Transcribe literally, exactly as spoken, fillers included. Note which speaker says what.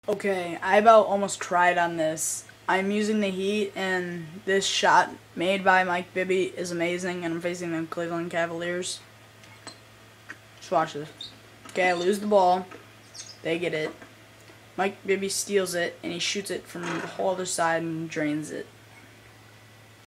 Speaker 1: Okay, I about almost cried on this. I'm using the Heat, and this shot made by Mike Bibby is amazing, and I'm facing the Cleveland Cavaliers. Just watch this. Okay, I lose the ball. They get it. Mike Bibby steals it, and he shoots it from the whole other side and drains it.